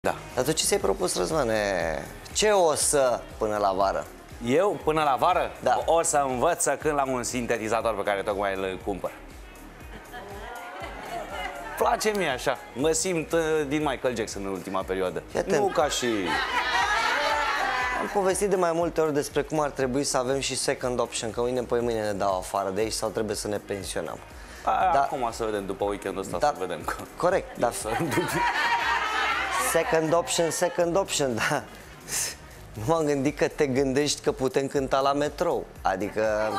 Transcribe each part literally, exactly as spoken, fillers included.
Da. Dar tu ce ți-ai propus, Răzvane? Ce o să până la vară? Eu, până la vară, da. o să învăț să cânt la un sintetizator pe care tocmai îl cumpăr. Place mie așa. Mă simt uh, din Michael Jackson în ultima perioadă. Nu ca și... Am povestit de mai multe ori despre cum ar trebui să avem și second option, că mâine, păi mâine ne dau afară de aici sau trebuie să ne pensionăm. A, da. Acum să vedem, după weekendul ăsta, da, să vedem. Corect, da. Second option, second option, da. Nu m-am gândit că te gândești că putem cânta la metrou. Adică...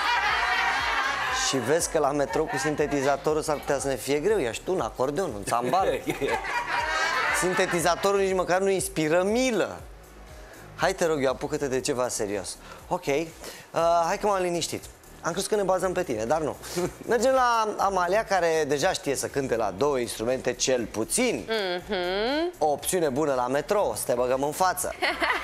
Și vezi că la metrou cu sintetizatorul s-ar putea să ne fie greu. Ești tu un acordeon, un țambal. Sintetizatorul nici măcar nu inspiră milă. Hai, te rog eu, apucă-te de ceva serios. Ok, uh, hai că m-am liniștit. Am crezut că ne bazăm pe tine, dar nu. Mergem la Amalia, care deja știe să cânte la două instrumente cel puțin. Mm-hmm. O opțiune bună la metrou, să te băgăm în față.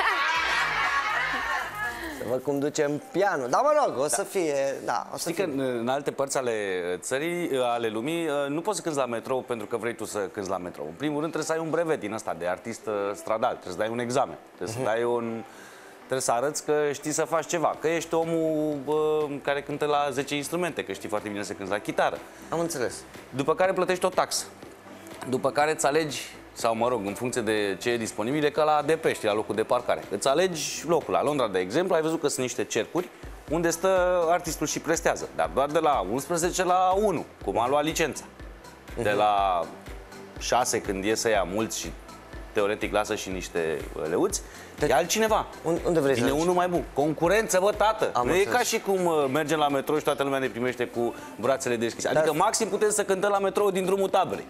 Să văd cum ducem pianul. Dar mă rog, o să fie... Da, o să Știi fie. că în alte părți ale țării, ale lumii, nu poți să cânti la metrou pentru că vrei tu să cânti la metrou. În primul rând trebuie să ai un brevet din ăsta de artist stradal, trebuie să dai un examen, trebuie să dai un... Trebuie să arăți că știi să faci ceva, că ești omul bă, care cântă la zece instrumente, că știi foarte bine să cânti la chitară. Am înțeles. După care plătești o taxă. După care îți alegi, sau mă rog, în funcție de ce e disponibil, ca la D P, știi, la locul de parcare. Îți alegi locul. La Londra, de exemplu, ai văzut că sunt niște cercuri unde stă artistul și prestează. Dar doar de la unsprezece la unu, cum a luat licența. De la șase, când e să ia mulți și teoretic lasă și niște leuți, e altcineva. Unde vrei să vine unul mai bun. Concurență, bă, tată. Am nu înțeles. e ca și cum uh, mergem la metrou și toată lumea ne primește cu brațele deschise. Adică Dar... maxim putem să cântăm la metrou din drumul taberei.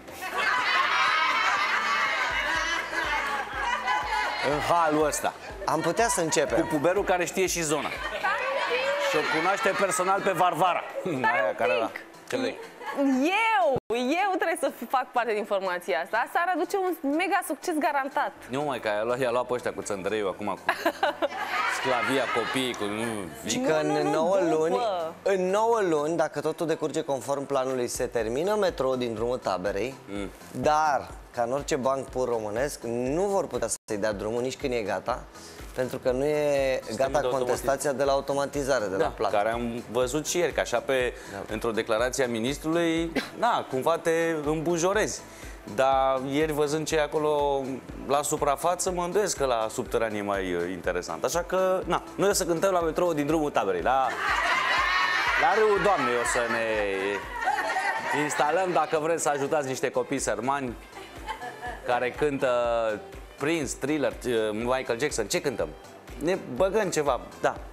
În halul ăsta. Am putea să începem. Cu puberul care știe și zona. Și o cunoaște personal pe Varvara. Aia care la... Ce vrei? Eu, eu trebuie să fac parte din formația asta. Asta ar aduce un mega succes garantat. Nu mai, că i-a luat, i-a luat pe ăștia cu țăndăreiul acum, cu sclavia copiii, cu... Și că nu, în nu, nouă după. luni, în nouă luni, dacă totul decurge conform planului, se termină metrou din drumul taberei, mm. dar, ca în orice banc pur românesc, nu vor putea să-i dea drumul nici când e gata, pentru că nu e Sistemul gata de contestația de la automatizare, de da, la plată. Care am văzut și ieri, că așa pe, da. într-o declarație a ministrului, na, cumva te îmbujorezi. Dar ieri, văzând ce e acolo la suprafață, mă îndoiesc că la subteran e mai uh, interesant. Așa că, na, noi o să cântăm la metrou din drumul taberei. La, la Râul Doamnei o să ne instalăm, dacă vreți să ajutați niște copii sărmani care cântă Prince, Thriller, Michael Jackson. Ce cântăm? Ne băgăm ceva, da.